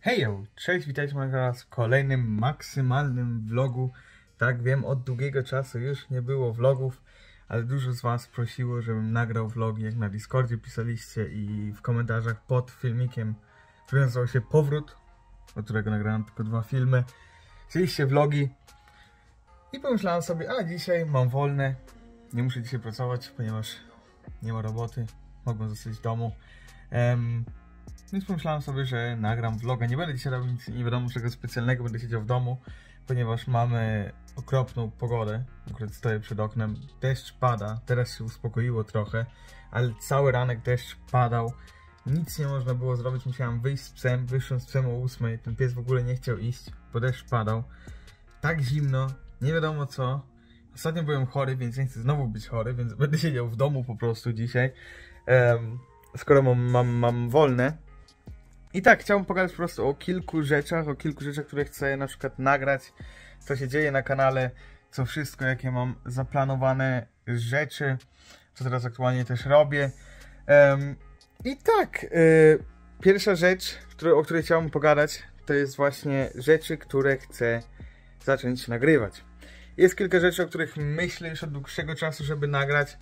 Hejo, cześć, witajcie moi teraz w kolejnym maksymalnym vlogu. Tak, wiem, od długiego czasu już nie było vlogów, ale dużo z was prosiło, żebym nagrał vlogi, jak na Discordzie pisaliście i w komentarzach pod filmikiem, który nazywał się Powrót, od którego nagrałem tylko 2 filmy. Chcieliście vlogi i pomyślałem sobie, a dzisiaj mam wolne, nie muszę dzisiaj pracować, ponieważ nie ma roboty, mogę zostać w domu. Więc pomyślałem sobie, że nagram vloga. Nie będę dzisiaj robił nic, nie wiadomo czego specjalnego, będę siedział w domu, ponieważ mamy okropną pogodę. Akurat stoję przed oknem, deszcz pada, teraz się uspokoiło trochę, ale cały ranek deszcz padał. Nic nie można było zrobić, musiałem wyjść z psem, wyszłem z psem o 8, ten pies w ogóle nie chciał iść, bo deszcz padał. Tak zimno, nie wiadomo co. Ostatnio byłem chory, więc nie chcę znowu być chory, więc będę siedział w domu po prostu dzisiaj. Skoro mam wolne. I tak, chciałbym pogadać po prostu o kilku rzeczach, które chcę na przykład nagrać, co się dzieje na kanale, co wszystko, jakie mam zaplanowane rzeczy, co teraz aktualnie też robię. I tak, pierwsza rzecz, o której chciałbym pogadać, to jest właśnie rzeczy, które chcę zacząć nagrywać. Jest kilka rzeczy, o których myślę już od dłuższego czasu, żeby nagrać.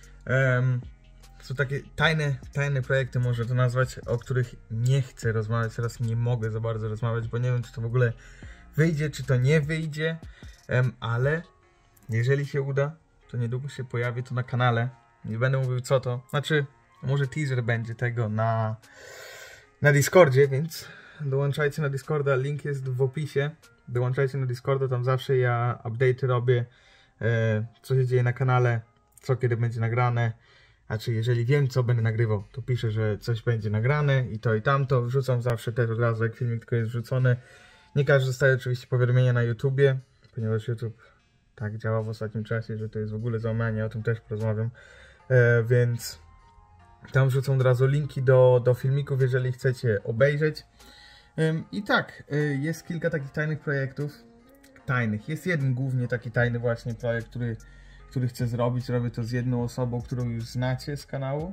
Są takie tajne projekty, można to nazwać, o których nie chcę rozmawiać, teraz nie mogę za bardzo rozmawiać, bo nie wiem, czy to w ogóle wyjdzie, czy to nie wyjdzie, ale jeżeli się uda, to niedługo się pojawi to na kanale. Nie będę mówił co to, znaczy może teaser będzie tego na Discordzie, więc dołączajcie na Discorda, link jest w opisie. Dołączajcie na Discorda, tam zawsze ja update'y robię, co się dzieje na kanale, co kiedy będzie nagrane. Znaczy, jeżeli wiem, co będę nagrywał, to piszę, że coś będzie nagrane i to i tamto. Wrzucam zawsze też od razu, jak filmik tylko jest wrzucony. Nie każdy dostaje oczywiście powiadomienia na YouTubie, ponieważ YouTube tak działa w ostatnim czasie, że to jest w ogóle załamanie, o tym też porozmawiam. Więc tam wrzucam od razu linki do filmików, jeżeli chcecie obejrzeć. I tak, jest kilka takich tajnych projektów. Jest jeden głównie taki tajny właśnie projekt, który chcę zrobić. Robię to z jedną osobą, którą już znacie z kanału.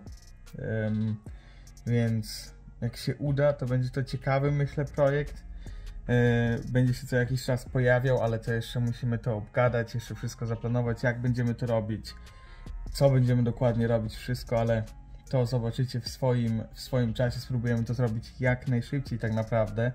Więc jak się uda, to będzie to ciekawy, myślę, projekt. Będzie się co jakiś czas pojawiał, ale to jeszcze musimy to obgadać, jeszcze wszystko zaplanować, jak będziemy to robić, co będziemy dokładnie robić, wszystko, ale to zobaczycie w swoim czasie. Spróbujemy to zrobić jak najszybciej tak naprawdę.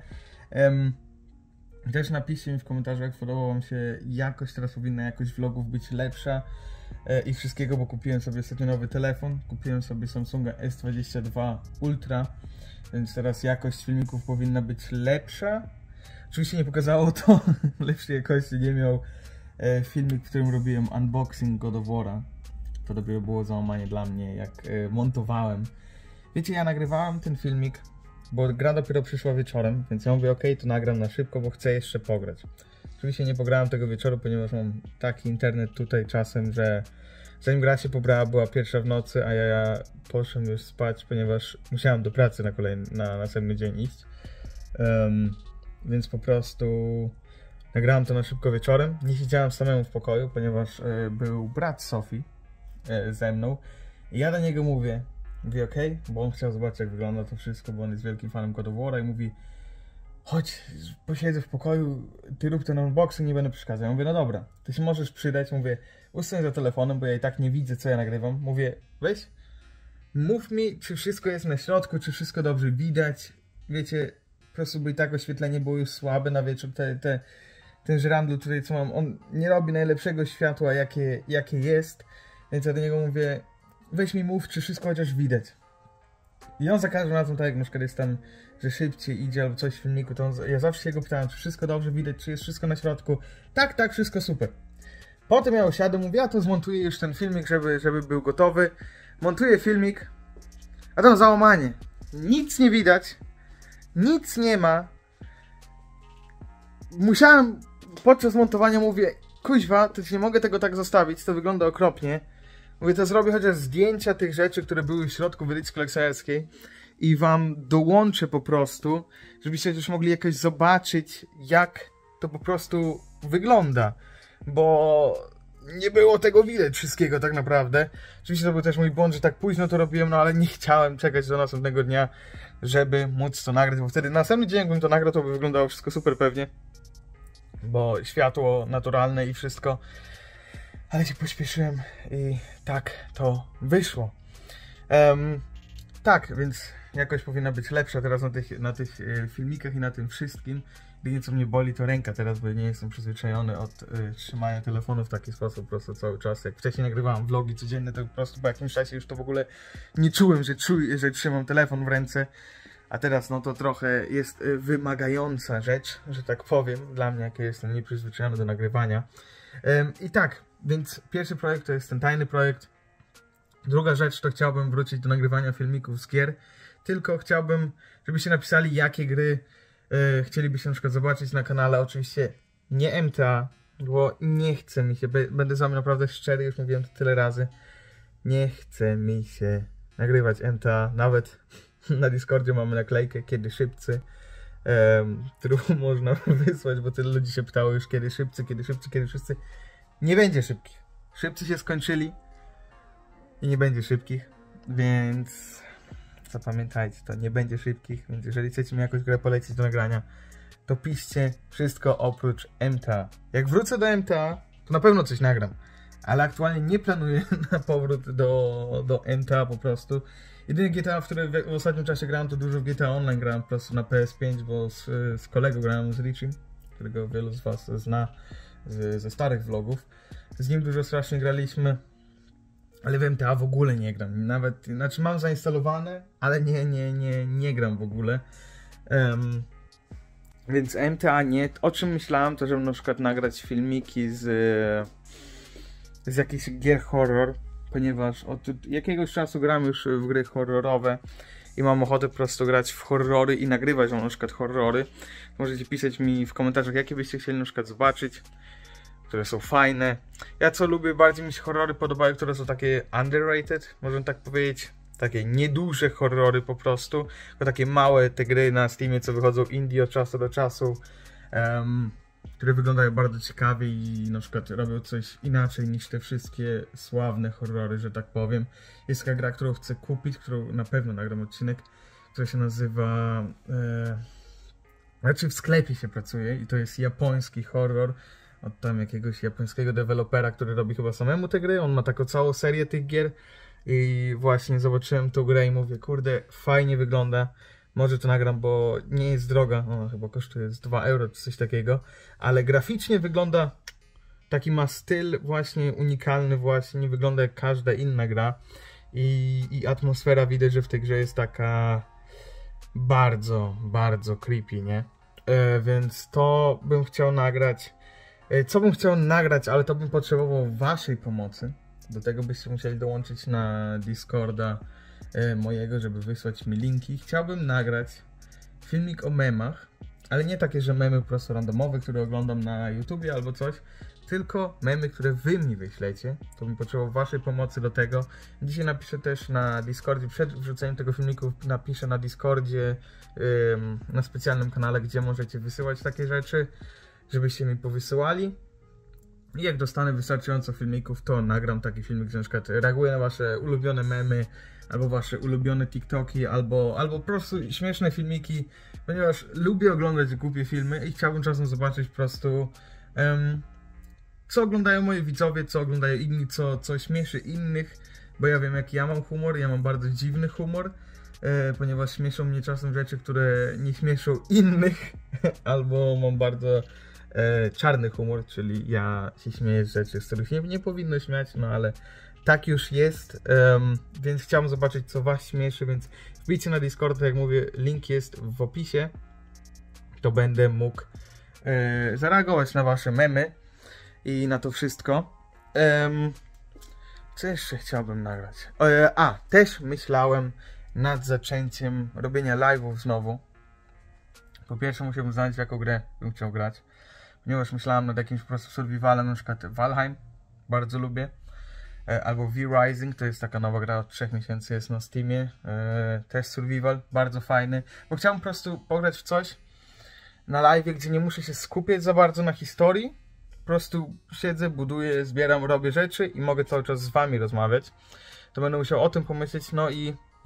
Też napiszcie mi w komentarzach, jak podoba wam się jakość, teraz powinna jakość vlogów być lepsza i wszystkiego, bo kupiłem sobie ostatnio nowy telefon, kupiłem sobie Samsunga S22 Ultra, więc teraz jakość filmików powinna być lepsza. Oczywiście nie pokazało to lepszej jakości, nie miał filmik, w którym robiłem unboxing God of War'a. To dopiero było załamanie dla mnie, jak montowałem. Wiecie, ja nagrywałem ten filmik, bo gra dopiero przyszła wieczorem, więc ja mówię, ok, to nagram na szybko, bo chcę jeszcze pograć. Oczywiście nie pograłem tego wieczoru, ponieważ mam taki internet tutaj czasem, że zanim gra się pobrała, była 1 w nocy, a ja poszłem już spać, ponieważ musiałem do pracy na następny dzień iść. Więc po prostu nagrałem to na szybko wieczorem. Nie siedziałem samemu w pokoju, ponieważ był brat Sofii ze mną. I ja do niego mówię ok, bo on chciał zobaczyć, jak wygląda to wszystko, bo on jest wielkim fanem God of War'a i mówi, chodź, posiedzę w pokoju, ty rób ten unboxing, nie będę przeszkadzał. Ja mówię, no dobra, ty się możesz przydać. Mówię, ustań za telefonem, bo ja i tak nie widzę, co ja nagrywam. Mówię, weź, mów mi, czy wszystko jest na środku, czy wszystko dobrze widać. Wiecie, po prostu by i tak oświetlenie było już słabe na wieczór. Ten żyrandol tutaj, co mam, on nie robi najlepszego światła, jakie jest. Więc ja do niego mówię, weź mi mów, czy wszystko chociaż widać. I on za każdym razem, tak jak na przykład jest tam, że szybciej idzie albo coś w filmiku, to ja zawsze się go pytałem, czy wszystko dobrze widać, czy jest wszystko na środku. Tak, wszystko super. Potem ja usiadłem, mówię, ja to zmontuję już ten filmik, żeby był gotowy. Montuję filmik, a tam załamanie. Nic nie widać, nic nie ma. Musiałem podczas montowania, mówię, kuźwa, to nie mogę tego tak zostawić, to wygląda okropnie. Mówię, to zrobię chociaż zdjęcia tych rzeczy, które były w środku wyliczki kolekcjonerskiej i wam dołączę po prostu, żebyście też mogli jakoś zobaczyć, jak to po prostu wygląda, bo nie było tego widać wszystkiego tak naprawdę. Oczywiście to był też mój błąd, że tak późno to robiłem, no ale nie chciałem czekać do następnego dnia, żeby móc to nagrać, bo wtedy następny dzień, jakbym to nagrał, to by wyglądało wszystko super pewnie, bo światło naturalne i wszystko, ale się pośpieszyłem i tak to wyszło. Tak, więc jakoś powinna być lepsza teraz na tych filmikach i na tym wszystkim. Jedynie co mnie boli to ręka teraz, bo nie jestem przyzwyczajony od trzymania telefonu w taki sposób po prostu cały czas. Jak wcześniej nagrywałem vlogi codzienne, to po prostu po jakimś czasie już to w ogóle nie czułem, że trzymam telefon w ręce. A teraz no to trochę jest wymagająca rzecz, że tak powiem, dla mnie, jak jestem nieprzyzwyczajony do nagrywania. I tak, więc pierwszy projekt to jest ten tajny projekt. Druga rzecz to chciałbym wrócić do nagrywania filmików z gier, tylko chciałbym, żebyście napisali, jakie gry chcielibyście na przykład zobaczyć na kanale. Oczywiście nie MTA, bo nie chce mi się, będę z wami naprawdę szczery, już mówiłem to tyle razy, nie chce mi się nagrywać MTA, nawet na Discordzie mamy naklejkę kiedy szybcy, którą można wysłać, bo tyle ludzi się pytało już kiedy szybcy, kiedy szybcy, kiedy wszyscy. Nie będzie szybkich, szybcy się skończyli i nie będzie szybkich, więc zapamiętajcie, to nie będzie szybkich, więc jeżeli chcecie mi jakąś grę polecić do nagrania, to piszcie wszystko oprócz MTA. Jak wrócę do MTA, to na pewno coś nagram, ale aktualnie nie planuję na powrót do MTA po prostu. Jedyny GTA, w który w ostatnim czasie grałem, to dużo w GTA Online grałem po prostu na PS5, bo z kolegą grałem, z Richim, którego wielu z was zna ze starych vlogów. Z nim dużo strasznie graliśmy. Ale w MTA w ogóle nie gram, nawet, znaczy mam zainstalowane, ale nie gram w ogóle. Więc MTA nie. O czym myślałem, to żeby na przykład nagrać filmiki z jakichś gier horror, ponieważ od jakiegoś czasu gram już w gry horrorowe i mam ochotę po prostu grać w horrory i nagrywać na przykład horrory. Możecie pisać mi w komentarzach, jakie byście chcieli na przykład zobaczyć, które są fajne. Ja co lubię, bardziej mi się horrory podobają, które są takie underrated, można tak powiedzieć. Takie nieduże horrory po prostu, tylko takie małe te gry na Steamie, co wychodzą indie od czasu do czasu, które wyglądają bardzo ciekawie i na przykład robią coś inaczej niż te wszystkie sławne horrory, że tak powiem. Jest taka gra, którą chcę kupić, którą na pewno nagram odcinek, która się nazywa... Znaczy w sklepie się pracuje i to jest japoński horror od tam jakiegoś japońskiego dewelopera, który robi chyba samemu te gry. On ma taką całą serię tych gier i właśnie zobaczyłem tą grę i mówię, kurde, fajnie wygląda, może to nagram, bo nie jest droga, ona chyba kosztuje 2 euro czy coś takiego, ale graficznie wygląda, taki ma styl właśnie unikalny właśnie, nie wygląda jak każda inna gra i atmosfera, widać, że w tej grze jest taka bardzo creepy, nie? Więc to bym chciał nagrać. Co bym chciał nagrać, ale to bym potrzebował waszej pomocy. Do tego byście musieli dołączyć na Discorda mojego, żeby wysłać mi linki. Chciałbym nagrać filmik o memach, ale nie takie, że memy po prostu randomowe, które oglądam na YouTubie albo coś, tylko memy, które wy mi wyślecie. To bym potrzebował waszej pomocy do tego. Dzisiaj napiszę też na Discordzie, przed wrzuceniem tego filmiku napiszę na Discordzie, na specjalnym kanale, gdzie możecie wysyłać takie rzeczy, żebyście mi powysyłali. I jak dostanę wystarczająco filmików, to nagram taki filmik, że na przykład reaguję na wasze ulubione memy, albo wasze ulubione TikToki, albo po prostu śmieszne filmiki, ponieważ lubię oglądać głupie filmy i chciałbym czasem zobaczyć po prostu co oglądają moi widzowie, co oglądają inni, co śmieszy innych, bo ja wiem, jaki ja mam humor, ja mam bardzo dziwny humor, ponieważ śmieszą mnie czasem rzeczy, które nie śmieszą innych, albo mam bardzo czarny humor, czyli ja się śmieję z rzeczy, z których nie powinno śmiać, no ale tak już jest, więc chciałem zobaczyć, co was śmieszy, więc wbijcie na Discord, jak mówię, link jest w opisie, to będę mógł zareagować na wasze memy i na to wszystko. Co jeszcze chciałbym nagrać? Też myślałem nad zaczęciem robienia live'ów znowu. Po pierwsze musiałbym znaleźć, jaką grę bym chciał grać, ponieważ myślałem nad jakimś po prostu survivalem, na przykład Valheim, bardzo lubię, albo V-Rising, to jest taka nowa gra od 3 miesięcy, jest na Steamie, też survival, bardzo fajny, bo chciałem po prostu pograć w coś na live, gdzie nie muszę się skupiać za bardzo na historii, po prostu siedzę, buduję, zbieram, robię rzeczy i mogę cały czas z wami rozmawiać. To będę musiał o tym pomyśleć, no i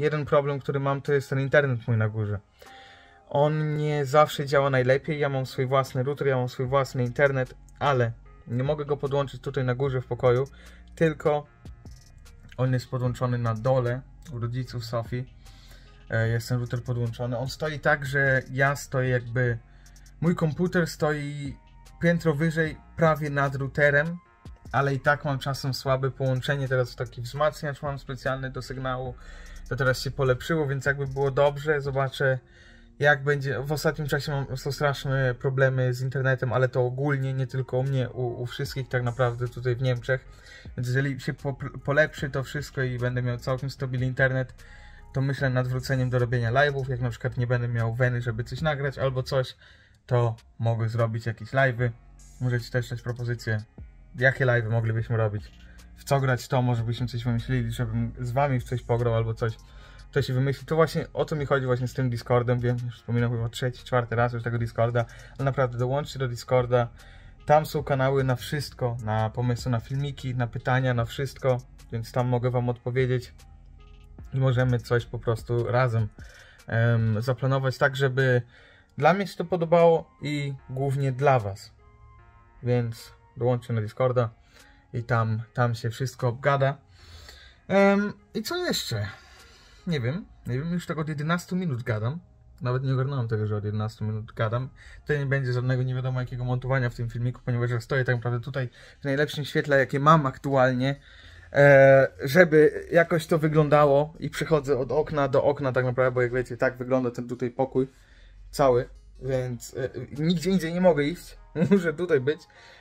jeden problem, który mam, to jest ten internet mój na górze. On nie zawsze działa najlepiej, ja mam swój własny router, ja mam swój własny internet, ale nie mogę go podłączyć tutaj na górze w pokoju, tylko on jest podłączony na dole u rodziców Sofii. Jest ten router podłączony. On stoi tak, że ja stoję jakby... Mój komputer stoi piętro wyżej, prawie nad routerem, ale i tak mam czasem słabe połączenie. Teraz taki wzmacniacz mam specjalny do sygnału. To teraz się polepszyło, więc jakby było dobrze. Zobaczę, jak będzie. W ostatnim czasie mam straszne problemy z internetem, ale to ogólnie, nie tylko u mnie, u wszystkich tak naprawdę tutaj w Niemczech. Więc jeżeli się polepszy to wszystko i będę miał całkiem stabilny internet, to myślę nad wróceniem do robienia live'ów. Jak na przykład nie będę miał weny, żeby coś nagrać albo coś, to mogę zrobić jakieś live'y. Możecie też dać propozycje, jakie live'y moglibyśmy robić, w co grać, to może byśmy coś wymyślili, żebym z wami w coś pograł albo coś. To się wymyśli. To właśnie o to mi chodzi właśnie z tym Discordem. Wiem, już wspominam chyba 3., 4. raz już tego Discorda, ale naprawdę dołączcie do Discorda. Tam są kanały na wszystko, na pomysły na filmiki, na pytania, na wszystko, więc tam mogę wam odpowiedzieć i możemy coś po prostu razem zaplanować tak, żeby dla mnie się to podobało i głównie dla was. Więc dołączcie na Discorda i tam się wszystko obgada. I co jeszcze? Nie wiem, już tak od 11 minut gadam. Nawet nie ogarnąłem tego, że od 11 minut gadam. To nie będzie żadnego nie wiadomo jakiego montowania w tym filmiku, ponieważ ja stoję tak naprawdę tutaj w najlepszym świetle, jakie mam aktualnie, żeby jakoś to wyglądało i przechodzę od okna do okna tak naprawdę, bo jak wiecie, tak wygląda ten tutaj pokój cały, więc nigdzie indziej nie mogę iść, muszę tutaj być.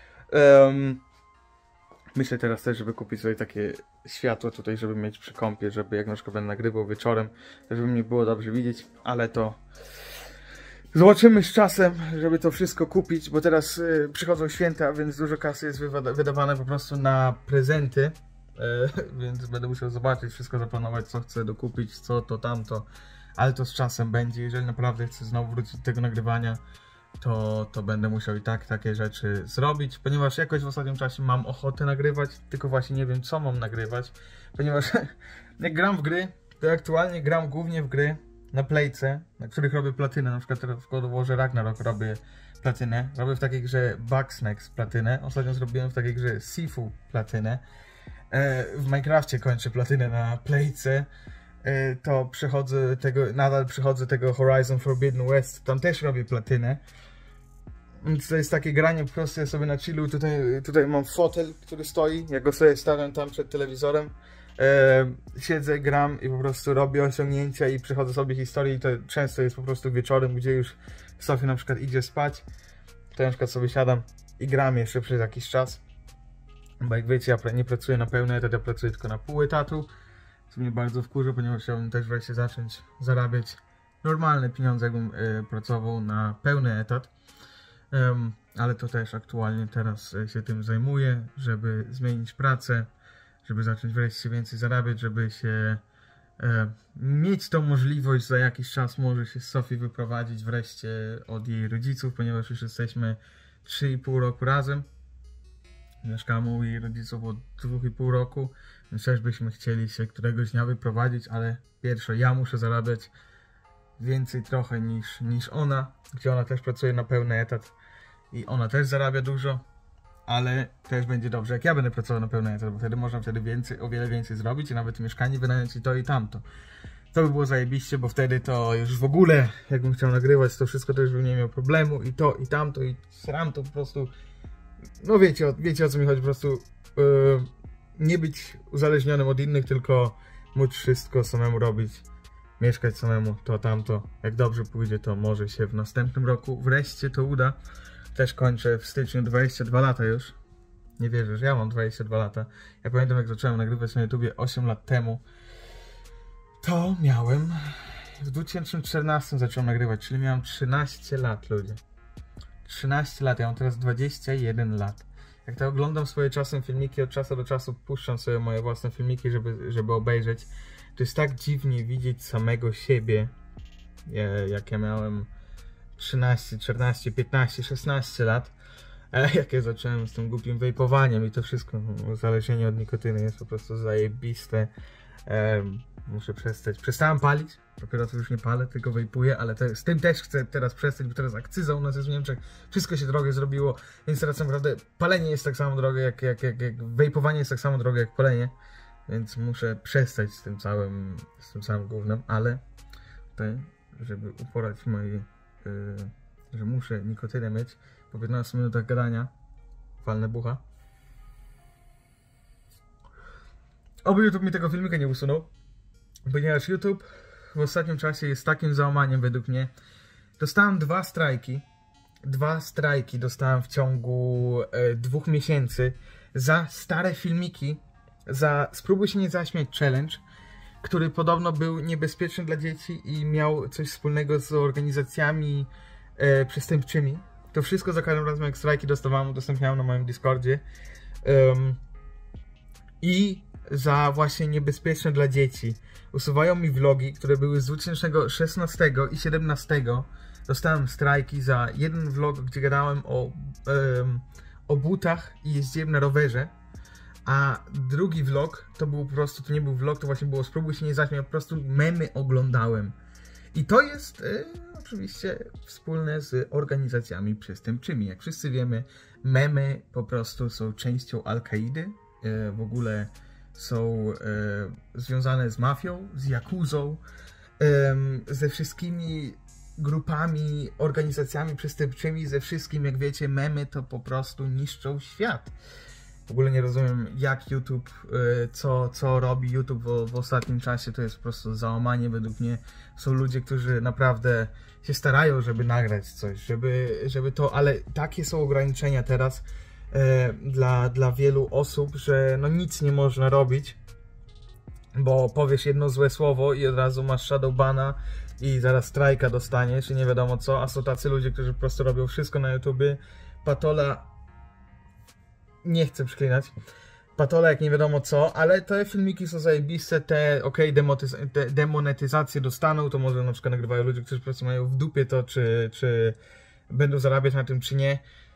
Myślę teraz też, żeby kupić sobie takie światło tutaj, żeby mieć przy kąpie, żeby jak na przykład będę nagrywał wieczorem, żeby mnie było dobrze widzieć, ale to zobaczymy z czasem, żeby to wszystko kupić, bo teraz przychodzą święta, więc dużo kasy jest wydawane po prostu na prezenty, więc będę musiał zobaczyć, wszystko zaplanować, co chcę dokupić, co to, tamto, ale to z czasem będzie. Jeżeli naprawdę chcę znowu wrócić do tego nagrywania, to będę musiał i tak takie rzeczy zrobić, ponieważ jakoś w ostatnim czasie mam ochotę nagrywać, tylko właśnie nie wiem, co mam nagrywać, ponieważ jak gram w gry, to aktualnie gram głównie w gry na playce, na których robię platynę. Na przykład teraz w God of Warze Ragnarok robię platynę, robię w takiej grze Bugsnax platynę, ostatnio zrobiłem w takiej grze Sifu platynę, w Minecrafcie kończę platynę na playce. To przechodzę tego, nadal przechodzę tego Horizon Forbidden West, tam też robię platynę. Więc to jest takie granie po prostu, ja sobie na chillu, tutaj mam fotel, który stoi, ja go sobie stawiam tam przed telewizorem, siedzę, gram i po prostu robię osiągnięcia i przechodzę sobie historię i to często jest po prostu wieczorem, gdzie już Sofia na przykład idzie spać, to na przykład sobie siadam i gram jeszcze przez jakiś czas, bo jak wiecie, ja nie pracuję na pełny etat, ja pracuję tylko na pół etatu, co mnie bardzo wkurza, ponieważ chciałbym też wreszcie zacząć zarabiać normalne pieniądze, jakbym pracował na pełny etat. Ale to też aktualnie teraz się tym zajmuję, żeby zmienić pracę, żeby zacząć wreszcie więcej zarabiać, żeby się mieć tą możliwość za jakiś czas może się z Sofii wyprowadzić wreszcie od jej rodziców, ponieważ już jesteśmy 3,5 roku razem. Mieszkamy u jej rodziców od 2,5 roku, więc też byśmy chcieli się któregoś dnia wyprowadzić, ale pierwsze ja muszę zarabiać więcej trochę niż ona, gdzie ona też pracuje na pełny etat i ona też zarabia dużo, ale też będzie dobrze jak ja będę pracował na pełny etat, bo wtedy można o wiele więcej zrobić i nawet mieszkanie wynająć i to i tamto. To by było zajebiście, bo wtedy to już w ogóle, jakbym chciał nagrywać to wszystko, to już bym nie miał problemu i to i tamto i sram to po prostu. No wiecie o co mi chodzi, po prostu nie być uzależnionym od innych, tylko móc wszystko samemu robić, mieszkać samemu, to tamto. Jak dobrze pójdzie, to może się w następnym roku wreszcie to uda. Też kończę w styczniu 22 lata już. Nie wierzę, że ja mam 22 lata. Ja pamiętam, jak zacząłem nagrywać na YouTubie 8 lat temu. To miałem... W 2014 zacząłem nagrywać, czyli miałem 13 lat, ludzie. 13 lat, ja mam teraz 21 lat. Jak to oglądam swoje czasem filmiki, od czasu do czasu puszczam sobie moje własne filmiki, żeby obejrzeć. To jest tak dziwnie widzieć samego siebie, jak ja miałem 13, 14, 15, 16 lat. Jak ja zacząłem z tym głupim wejpowaniem i to wszystko, uzależnienie od nikotyny jest po prostu zajebiste. Muszę przestać. Przestałem palić, papierosów już nie palę, tylko wejpuję, ale z tym też chcę teraz przestać, bo teraz akcyza u nas jest w Niemczech, wszystko się drogie zrobiło, więc teraz naprawdę palenie jest tak samo drogie, jak wejpowanie jest tak samo drogie jak palenie, więc muszę przestać z tym całym gównem, ale tutaj, żeby uporać moje, że muszę nikotynę mieć, po 15 minutach gadania, walnę bucha. Oby YouTube mi tego filmika nie usunął, ponieważ YouTube w ostatnim czasie jest takim załamaniem według mnie. Dostałem 2 strajki. 2 strajki dostałem w ciągu 2 miesięcy za stare filmiki, za Spróbuj się nie zaśmiać challenge, który podobno był niebezpieczny dla dzieci i miał coś wspólnego z organizacjami przestępczymi. To wszystko za każdym razem jak strajki dostawałem, udostępniałem na moim Discordzie. I za właśnie niebezpieczne dla dzieci. Usuwają mi vlogi, które były z 2016 i 2017. Dostałem strajki za jeden vlog, gdzie gadałem o butach i jeździłem na rowerze. A drugi vlog to był po prostu, to nie był vlog, to właśnie było Spróbuj się nie zaśmiać, po prostu memy oglądałem. I to jest oczywiście wspólne z organizacjami przestępczymi. Jak wszyscy wiemy, memy po prostu są częścią Al-Kaidy. W ogóle są związane z mafią, z jakuzą, ze wszystkimi grupami, organizacjami przestępczymi, ze wszystkim, jak wiecie, memy to po prostu niszczą świat. W ogóle nie rozumiem, jak YouTube, co robi YouTube w ostatnim czasie, to jest po prostu załamanie według mnie. Są ludzie, którzy naprawdę się starają, żeby nagrać coś, żeby to, ale takie są ograniczenia teraz dla wielu osób, że no nic nie można robić, bo powiesz jedno złe słowo i od razu masz shadowbana i zaraz strajka dostaniesz i nie wiadomo co, a są tacy ludzie, którzy po prostu robią wszystko na YouTubie. Patola, nie chcę przeklinać, Patola jak nie wiadomo co, ale te filmiki są zajebiste, demonetyzację dostaną, to może na przykład nagrywają ludzie, którzy po prostu mają w dupie to, czy będą zarabiać na tym, czy nie.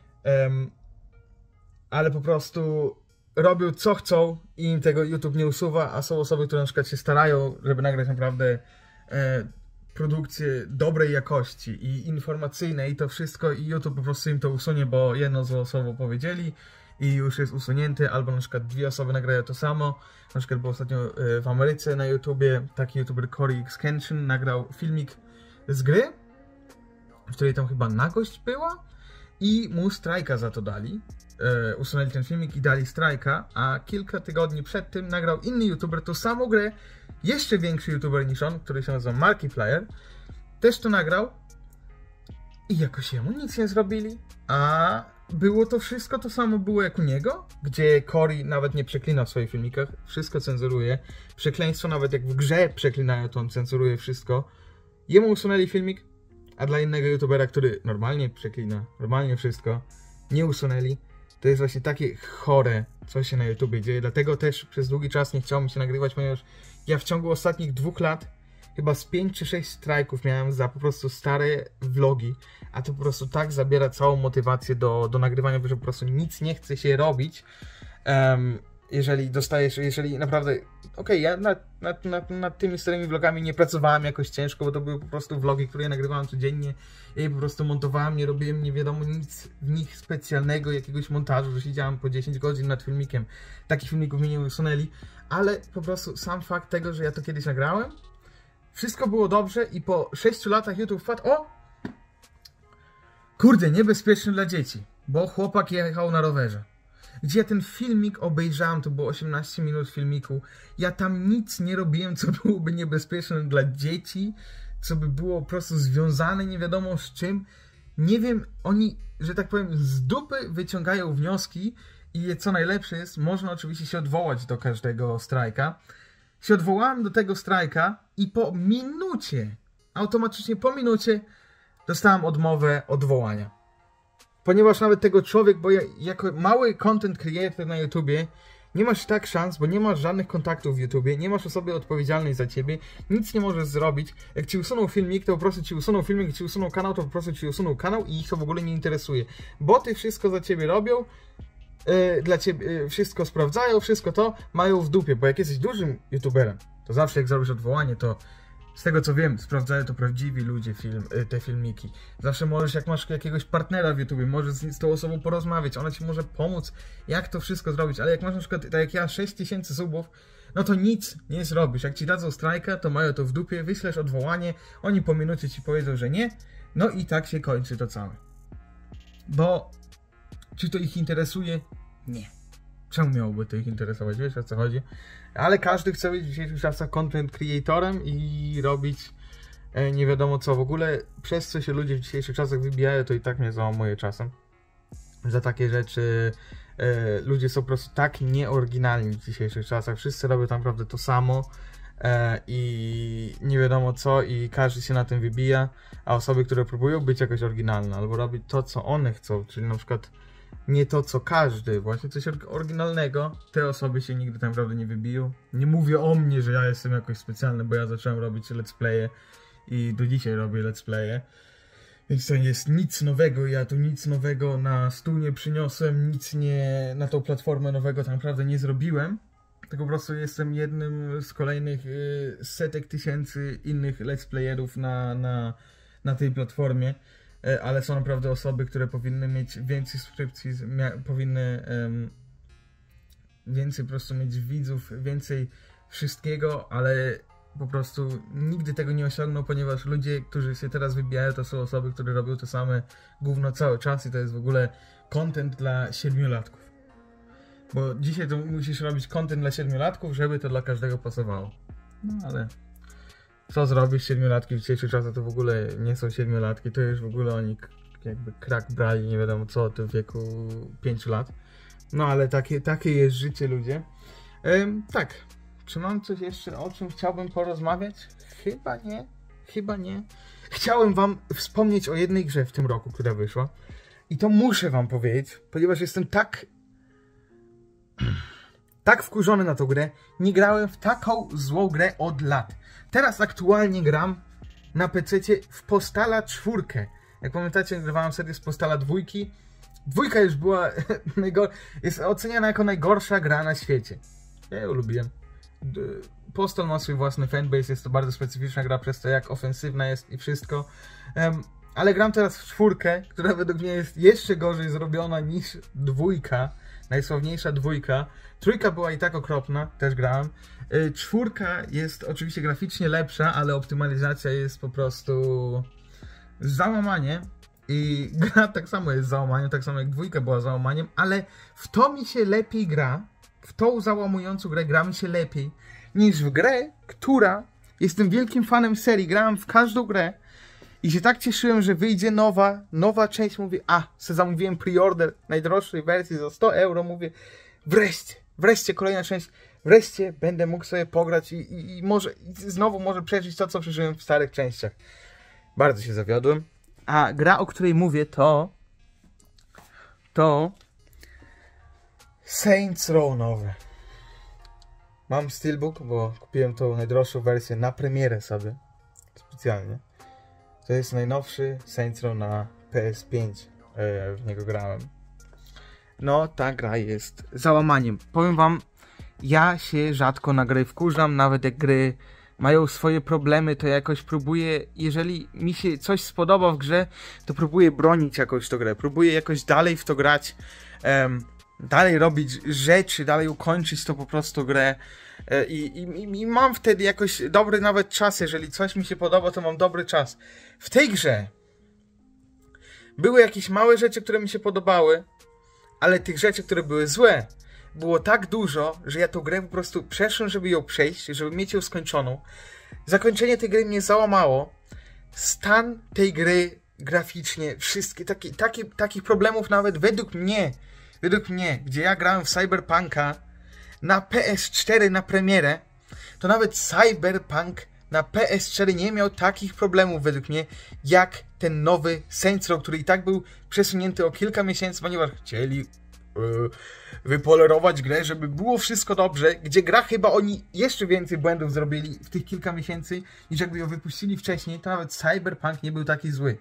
Ale po prostu robią co chcą i im tego YouTube nie usuwa, a są osoby, które na przykład się starają, żeby nagrać naprawdę produkcje dobrej jakości i informacyjne i to wszystko i YouTube po prostu im to usunie, bo jedno złe słowo powiedzieli i już jest usunięty, albo na przykład 2 osoby nagrają to samo. Na przykład był ostatnio w Ameryce na YouTubie taki YouTuber Cory Xkenshin nagrał filmik z gry, w której tam chyba nagość była i mu strajka za to dali. Usunęli ten filmik i dali strajka, a kilka tygodni przed tym nagrał inny YouTuber tą samą grę, jeszcze większy YouTuber niż on, który się nazywa Markiplier, też to nagrał i jakoś jemu nic nie zrobili, a było to wszystko to samo było jak u niego, gdzie Cory nawet nie przeklina w swoich filmikach, wszystko cenzuruje, przekleństwo nawet jak w grze przeklinają, to on cenzuruje wszystko. Jemu usunęli filmik, a dla innego YouTubera, który normalnie przeklina, normalnie wszystko, nie usunęli. To jest właśnie takie chore, co się na YouTubie dzieje, dlatego też przez długi czas nie chciało mi się nagrywać, ponieważ ja w ciągu ostatnich 2 lat chyba z 5 czy 6 strajków miałem za po prostu stare vlogi, a to po prostu tak zabiera całą motywację do nagrywania, że po prostu nic nie chce się robić. Jeżeli naprawdę, okej, ja nad tymi starymi vlogami nie pracowałem jakoś ciężko, bo to były po prostu vlogi, które ja nagrywałem codziennie, ja je po prostu montowałem, nie robiłem nie wiadomo nic w nich specjalnego, jakiegoś montażu, że siedziałem po 10 godzin nad filmikiem. Takich filmików mi nie usunęli, ale po prostu sam fakt tego, że ja to kiedyś nagrałem, wszystko było dobrze i po 6 latach YouTube wpadł, kurde, niebezpieczny dla dzieci, bo chłopak jechał na rowerze. Gdzie ja ten filmik obejrzałem, to było 18 minut filmiku, ja tam nic nie robiłem, co byłoby niebezpieczne dla dzieci, co by było po prostu związane nie wiadomo z czym. Nie wiem, oni, że tak powiem, z dupy wyciągają wnioski i co najlepsze jest, można oczywiście się odwołać do każdego strajka. Się odwołałem do tego strajka i po minucie, automatycznie po minucie dostałem odmowę odwołania. Ponieważ nawet tego człowiek, bo ja jako mały content creator na YouTubie nie masz tak szans, bo nie masz żadnych kontaktów w YouTubie, nie masz osoby odpowiedzialnej za ciebie, nic nie możesz zrobić. Jak ci usunął filmik, to po prostu ci usunął filmik, jak ci usunął kanał, to po prostu ci usunął kanał i ich to w ogóle nie interesuje. Boty wszystko za ciebie robią, dla ciebie wszystko sprawdzają, wszystko to mają w dupie, bo jak jesteś dużym YouTuberem, To zawsze jak zrobisz odwołanie, to z tego co wiem, sprawdzają to prawdziwi ludzie te filmiki. Zawsze możesz, jak masz jakiegoś partnera w YouTube, możesz z tą osobą porozmawiać, ona ci może pomóc, jak to wszystko zrobić, ale jak masz na przykład, tak jak ja, 6000 subów, no to nic nie zrobisz. Jak ci dadzą strajka, to mają to w dupie, wyślesz odwołanie, oni po minucie ci powiedzą, że nie, no i tak się kończy to całe. Bo czy to ich interesuje? Nie. Czemu miałoby to ich interesować? Wiesz, o co chodzi? Ale każdy chce być w dzisiejszych czasach content creatorem i robić nie wiadomo co. W ogóle przez co się ludzie w dzisiejszych czasach wybijają, to i tak mnie załamuje czasem. Za takie rzeczy ludzie są po prostu tak nieoryginalni w dzisiejszych czasach. Wszyscy robią tam naprawdę to samo i nie wiadomo co i każdy się na tym wybija, a osoby, które próbują być jakoś oryginalne albo robić to, co one chcą, czyli na przykład nie to, co każdy, właśnie coś oryginalnego, te osoby się nigdy tak naprawdę nie wybiją. Nie mówię o mnie, że ja jestem jakoś specjalny, bo ja zacząłem robić let's playe i do dzisiaj robię let's playe. Więc to jest nic nowego, ja tu nic nowego na stół nie przyniosłem, nic nie na tą platformę nowego tak naprawdę nie zrobiłem. Tylko po prostu jestem jednym z kolejnych setek tysięcy innych let's playerów na tej platformie. Ale są naprawdę osoby, które powinny mieć więcej subskrypcji, powinny więcej po prostu mieć widzów, więcej wszystkiego, ale po prostu nigdy tego nie osiągną, ponieważ ludzie, którzy się teraz wybijają, to są osoby, które robią to same gówno cały czas i to jest w ogóle content dla 7-latków. Bo dzisiaj to musisz robić content dla 7-latków, żeby to dla każdego pasowało. No ale co zrobisz, 7-latki w dzisiejszych czasach to w ogóle nie są 7-latki, to już w ogóle oni jakby crack brali, nie wiadomo co, to w wieku 5 lat. No ale takie jest życie, ludzie. Tak, czy mam coś jeszcze, o czym chciałbym porozmawiać? Chyba nie. Chciałem wam wspomnieć o jednej grze w tym roku, która wyszła. I to muszę wam powiedzieć, ponieważ jestem tak wkurzony na tą grę. Nie grałem w taką złą grę od lat. Teraz aktualnie gram na PC-cie w Postala 4. Jak pamiętacie, grywałem serię z Postala 2. Dwójka już była jest oceniana jako najgorsza gra na świecie. Ja ją lubiłem. Postal ma swój własny fanbase, jest to bardzo specyficzna gra przez to, jak ofensywna jest i wszystko. Ale gram teraz w 4, która według mnie jest jeszcze gorzej zrobiona niż 2. Najsławniejsza 2. 3 była i tak okropna, też grałem. 4 jest oczywiście graficznie lepsza, ale optymalizacja jest po prostu załamanie. I gra tak samo jest załamaniem, tak samo jak 2 była załamaniem, ale w to mi się lepiej gra, w tą załamującą grę gra mi się lepiej, niż w grę, która... Jestem wielkim fanem serii, grałem w każdą grę i się tak cieszyłem, że wyjdzie nowa część, mówię, zamówiłem pre-order najdroższej wersji za 100 euro, mówię, wreszcie kolejna część, wreszcie będę mógł sobie pograć i znowu może przeżyć to, co przeżyłem w starych częściach. Bardzo się zawiodłem. A gra, o której mówię, to Saints Row nowe. Mam Steelbook, bo kupiłem tą najdroższą wersję na premierę sobie, specjalnie. To jest najnowszy Saints Row na PS5, w niego grałem. No, ta gra jest załamaniem. Powiem wam, ja się rzadko na gry wkurzam, nawet jak gry mają swoje problemy, to jakoś próbuję, jeżeli mi się coś spodoba w grze, to próbuję bronić jakoś tą grę, próbuję jakoś dalej w to grać, dalej robić rzeczy, dalej ukończyć to po prostu grę i mam wtedy jakoś dobry nawet czas, jeżeli coś mi się podoba, to mam dobry czas. W tej grze były jakieś małe rzeczy, które mi się podobały, ale tych rzeczy, które były złe, było tak dużo, że ja tą grę po prostu przeszłem, żeby ją przejść, żeby mieć ją skończoną. Zakończenie tej gry mnie załamało. Stan tej gry graficznie, wszystkie takich problemów nawet według mnie, gdzie ja grałem w Cyberpunka na PS4 na premierę, to nawet Cyberpunk na PS4 nie miał takich problemów według mnie, jak ten nowy Saints Row, który i tak był przesunięty o kilka miesięcy, ponieważ chcieli wypolerować grę, żeby było wszystko dobrze, gdzie gra chyba oni jeszcze więcej błędów zrobili w tych kilka miesięcy, niż jakby ją wypuścili wcześniej, to nawet Cyberpunk nie był taki zły.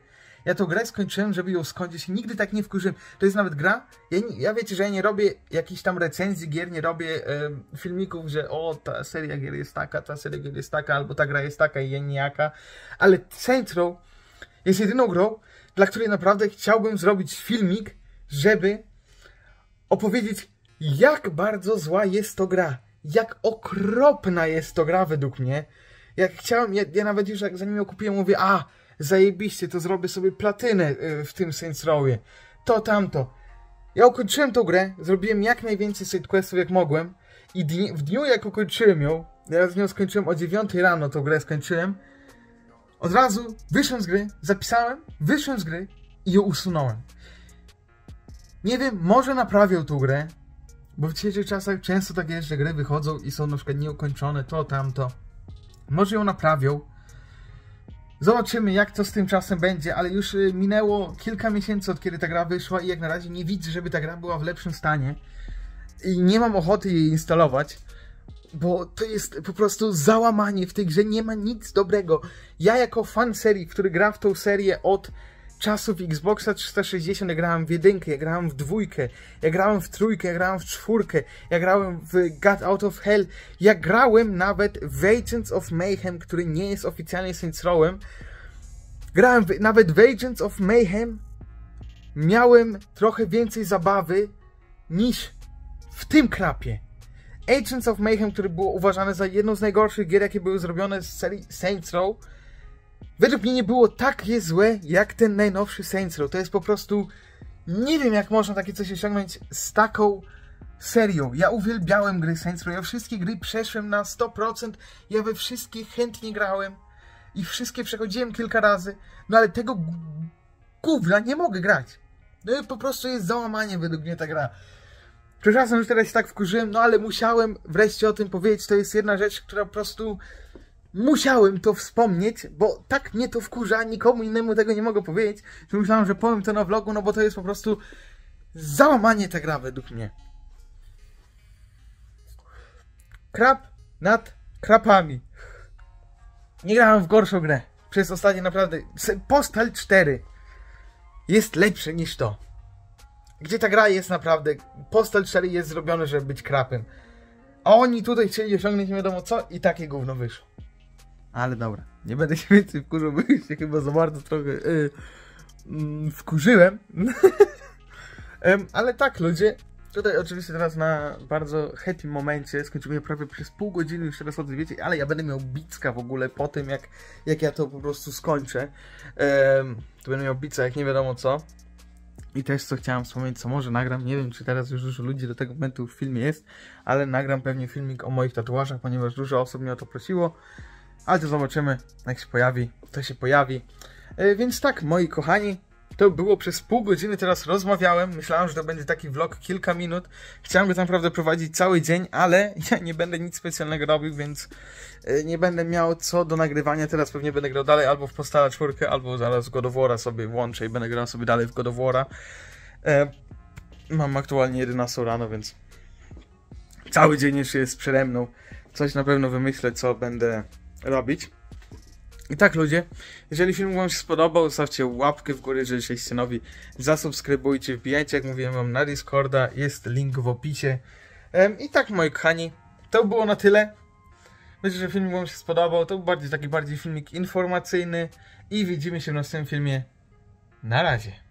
Ja tą grę skończyłem, żeby ją skończyć i nigdy tak nie wkurzyłem. To jest nawet gra, ja wiecie, że ja nie robię jakichś tam recenzji gier, nie robię filmików, że o, ta seria gier jest taka, ta seria gier jest taka, albo ta gra jest taka i nijaka. Ale Saints Row jest jedyną grą, dla której naprawdę chciałbym zrobić filmik, żeby opowiedzieć, jak bardzo zła jest to gra. Jak okropna jest to gra według mnie. Jak chciałem, ja nawet już jak zanim ją kupiłem, mówię, zajebiście, to zrobię sobie platynę w tym Saints Rowie. To, tamto. Ja ukończyłem tą grę, zrobiłem jak najwięcej sidequestów jak mogłem i w dniu jak ukończyłem ją, ja z nią skończyłem o 9 rano tą grę skończyłem, od razu wyszłem z gry, zapisałem, wyszłem z gry i ją usunąłem. Nie wiem, może naprawią tą grę, bo w dzisiejszych czasach często tak jest, że gry wychodzą i są na przykład nieukończone, to, tamto. Może ją naprawią. Zobaczymy, jak to z tym czasem będzie, ale już minęło kilka miesięcy, od kiedy ta gra wyszła i jak na razie nie widzę, żeby ta gra była w lepszym stanie. I nie mam ochoty jej instalować, bo to jest po prostu załamanie. W tej grze nie ma nic dobrego. Ja jako fan serii, który gra w tą serię od czasów Xboxa 360, ja grałem w 1, ja grałem w 2, ja grałem w 3, ja grałem w 4, ja grałem w Got Out of Hell, ja grałem nawet w Agents of Mayhem, który nie jest oficjalnie Saints Row'em. Grałem nawet w Agents of Mayhem, miałem trochę więcej zabawy niż w tym krapie. Agents of Mayhem, który było uważane za jedną z najgorszych gier, jakie były zrobione z serii Saints Row, według mnie nie było takie złe, jak ten najnowszy Saints Row. To jest po prostu... Nie wiem, jak można takie coś osiągnąć z taką serią. Ja uwielbiałem gry Saints Row. Ja wszystkie gry przeszłem na 100%. Ja we wszystkie chętnie grałem. I wszystkie przechodziłem kilka razy. No ale tego gówna nie mogę grać. No i po prostu jest załamanie według mnie ta gra. Przepraszam, że teraz się tak wkurzyłem, no ale musiałem wreszcie o tym powiedzieć. To jest jedna rzecz, która po prostu... Musiałem to wspomnieć, bo tak mnie to wkurza, nikomu innemu tego nie mogę powiedzieć, że myślałem, że powiem to na vlogu, no bo to jest po prostu załamanie ta gra według mnie. Krap nad krapami. Nie grałem w gorszą grę. Przez ostatnie naprawdę... Postal 4 jest lepszy niż to. Gdzie ta gra jest naprawdę... Postal 4 jest zrobione, żeby być krapem. A oni tutaj chcieli osiągnąć nie wiadomo co i takie gówno wyszło. Ale dobra, nie będę się więcej wkurzył, bo już się chyba za bardzo trochę wkurzyłem. Ale tak, ludzie, tutaj oczywiście teraz na bardzo happy momencie, skończymy prawie przez pół godziny, już teraz o tym wiecie, ale ja będę miał bicka w ogóle po tym, jak ja to po prostu skończę. To będę miał bicka, jak nie wiadomo co. I też co chciałem wspomnieć, co może nagram, nie wiem czy teraz już dużo ludzi do tego momentu w filmie jest, ale nagram pewnie filmik o moich tatuażach, ponieważ dużo osób mnie o to prosiło. Ale to zobaczymy, jak się pojawi, to się pojawi. Więc tak, moi kochani, to było przez pół godziny, teraz rozmawiałem. Myślałem, że to będzie taki vlog kilka minut. Chciałem go tam naprawdę prowadzić cały dzień, ale ja nie będę nic specjalnego robił, więc nie będę miał co do nagrywania. Teraz pewnie będę grał dalej albo w Postala 4, albo zaraz God of War'a sobie włączę i będę grał sobie dalej w God of War'a. Mam aktualnie 11 rano, więc cały dzień jeszcze jest przede mną. Coś na pewno wymyślę, co będę robić. I tak, ludzie, jeżeli film wam się spodobał, zostawcie łapkę w górę, jeżeli jesteście nowi, zasubskrybujcie, wbijajcie, jak mówiłem wam, na Discorda, jest link w opisie. I tak, moi kochani, to było na tyle. Myślę, że film wam się spodobał, to był taki bardziej filmik informacyjny i widzimy się w następnym filmie. Na razie.